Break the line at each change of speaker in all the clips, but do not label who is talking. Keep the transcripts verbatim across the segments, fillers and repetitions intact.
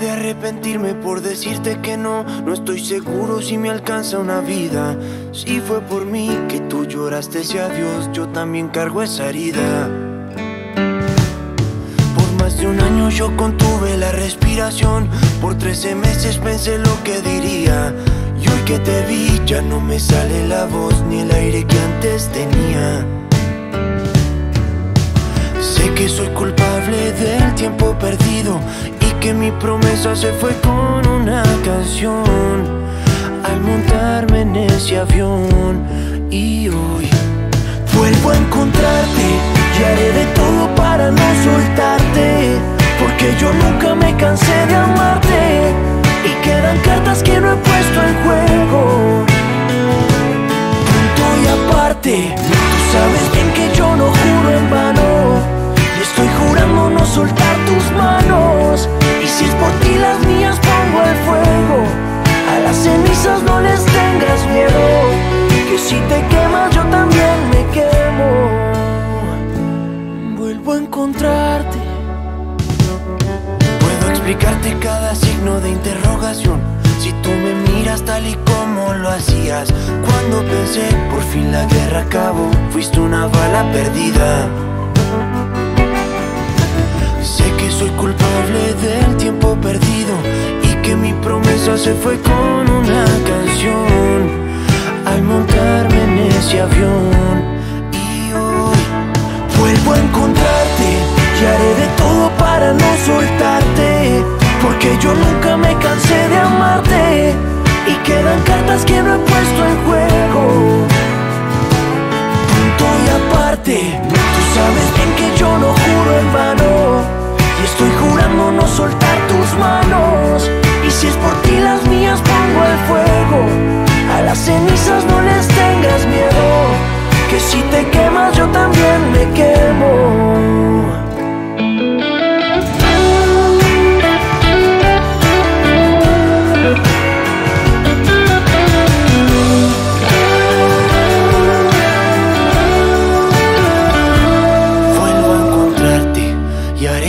de arrepentirme por decirte que no. No estoy seguro si me alcanza una vida. Si fue por mí que tú lloraste ese adiós, yo también cargo esa herida. Por más de un año yo contuve la respiración. Por trece meses pensé lo que diría. Y hoy que te vi ya no me sale la voz ni el aire que antes tenía. Sé que soy culpable del tiempo perdido y que mi promesa se fue con una canción al montarme en ese avión. Y hoy vuelvo a encontrarte y haré de todo para no soltarte, porque yo nunca me cansé de amarte y quedan cartas que no he puesto en juego. Punto y aparte, tú sabes bien que yo no juro en vano. Estoy jurando no soltar tus manos. Y si es por ti las mías pongo el fuego. A las cenizas no les tengas miedo, que si te quemas yo también me quemo. Vuelvo a encontrarte. Puedo explicarte cada signo de interrogación si tú me miras tal y como lo hacías. Cuando pensé por fin la guerra acabó, fuiste una bala perdida. Sé que soy culpable del tiempo perdido y que mi promesa se fue con una canción al montarme en ese avión. Y hoy vuelvo a encontrarte y haré de todo para no soltarte, porque yo nunca me cansé de amarte y quedan cartas que no he puesto en juego. Punto y aparte, tú sabes bien que yo no juro en vano. Y estoy jurando no soltar tus manos. Y si es por ti las mías pongo el fuego. A las cenizas no les tengas miedo, que si te quemas yo también me quemo.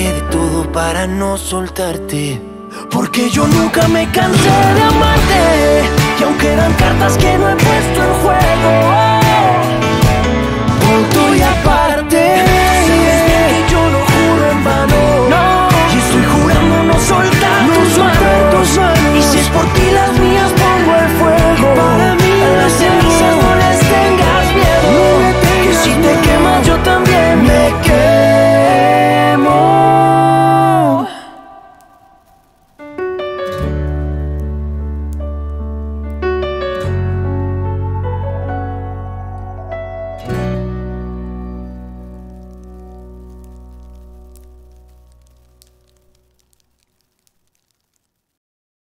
Para no soltarte, porque yo nunca me cansé de amarte